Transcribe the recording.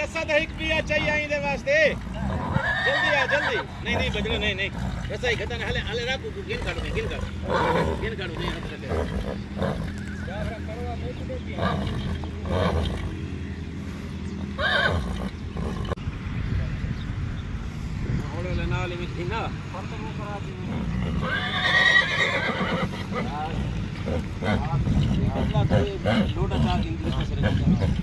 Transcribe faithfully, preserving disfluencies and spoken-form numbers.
रस्सा तो एक पिया चाहिए आई दे वास्ते जल्दी आ जल्दी नहीं नहीं बजरो नहीं नहीं रस्सा ही खतन हले हले राखो तू गिन काढो गिन काढो गिन काढो नहीं हट सके क्या करवा मैं तो देती ओले ले नाल में थी ना पर तो करा दी यार अगला तो लोटा चार इंग्लिश में से